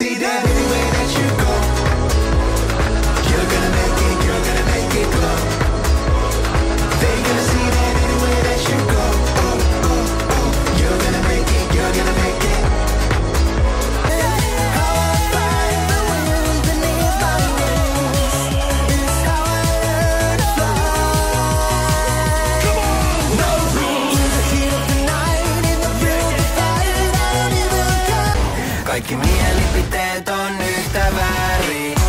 see that anywhere that you go. You're gonna make it glow. They gonna see that anywhere that you go. Oh, oh, oh. You're gonna make it, you're gonna make it. How I find the wind beneath my wings is how I learn to fly. Come on! No rules. In the heat of the night, in the thrill of the fight, I don't even care. Kaikki mielipiteet on yhtä väärin.